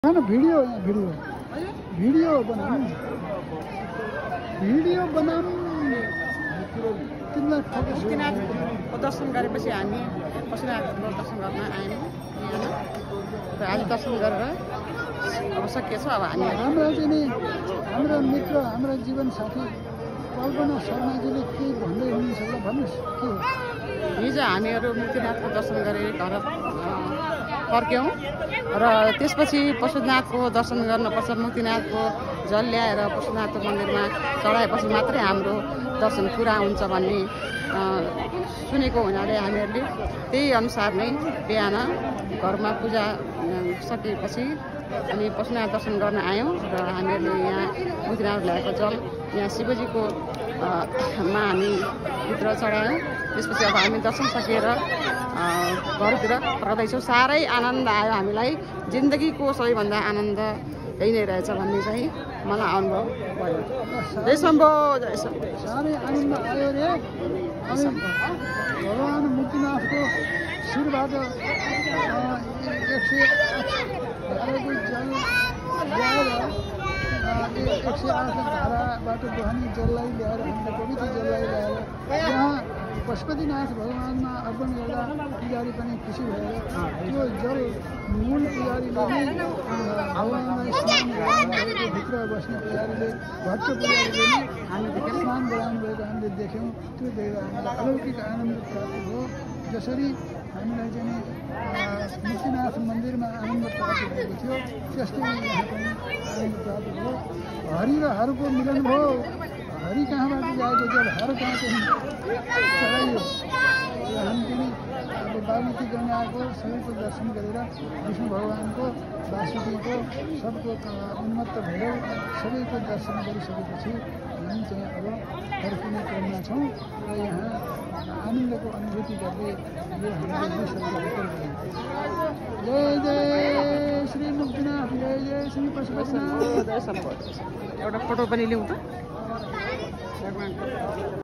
ना video video बनाऊं तिमीलाई फोकस मुक्तिनाथको दर्शन गरेपछि हामी पशुनाथको दर्शन गर्न आयौँ र आज दर्शन गरेर अब सकिएछ। अब हामी हाम्रा चाहिँ नि हाम्रा मित्र हाम्रा जीवन साथी कल्पना शर्माजीले के भन्दै हुनुहुन्छ होला भन्नुहोस् के हो? हिजो हामीहरू मुक्तिनाथको दर्शन गरेर घर फर्क्यौँ र त्यसपछि पशुनाथको दर्शन गर्नुपर्छ। मुक्तिनाथको जल ल्याएर पशुनाथको मन्दिरमा चढाएपछि मात्रै हाम्रो दर्शन पुरा हुन्छ भन्ने सुनेको हुनाले हामीहरूले त्यही अनुसार नै बिहान घरमा पूजा सकिएपछि अनि पशुनाथ दर्शन गर्न आयौँ र हामीहरूले यहाँ मुक्तिनाथ ल्याएको जल यहाँ शिवजीको मा हामी भित्र चढायौँ। त्यसपछि अब हामी दर्शन सकिएर घरतिर फर्कदैछौँ। साह्रै आनन्द आयो हामीलाई। जिन्दगीको सबैभन्दा आनन्द यही नै रहेछ भन्ने चाहिँ मलाई अनुभव भयो। जय शम्भो जय शम्भो। साह्रै आनन्द आयो रे। अनि भगवान् मुक्तिनाथको शिरबाट 108 जल ल्याएर 108 धाराबाट बहने जललाई ल्याएर हामीले पवित्र जललाई ल्याएर यहाँ पशुपतिनाथ भगवानमा अर्पण गर्दा पुजारी पनि खुसी भएर त्यो जल मूल पुजारीले नै भगवानलाई स्नान गराउनुभएको भित्र बस्ने पुजारीले भट्ट पुजारीले नै हामीले स्नान गराउनुभएको हामीले देख्यौँ। त्यो देखेर हामीलाई अलौकिक आनन्द प्राप्त भयो। जसरी हामीलाई चाहिँ मुक्तिनाथ मन्दिरमा आनन्द प्राप्त भएको थियो त्यस्तै यहाँ पनि आनन्द प्राप्त भयो। हरि र हरको मिलन भयो। हरि कहाँबाट गएको जल हर कहाँ चाहिँ चढाइयो र हामी पनि अब बागमती गङ्गाको सबैको दर्शन गरेर विष्णु भगवानको वासुकीको सबको उन्मत्त भएर सबैको दर्शन गरिसकेपछि हामी चाहिँ अब फर्किने क्रममा छौँ र यहाँ आनन्दको अनुभूति गर्दै यो हामीले जय जय श्री मुक्तिनाथ जय जय श्री पशुपतिनाथ। एउटा फोटो पनि लिउँ त।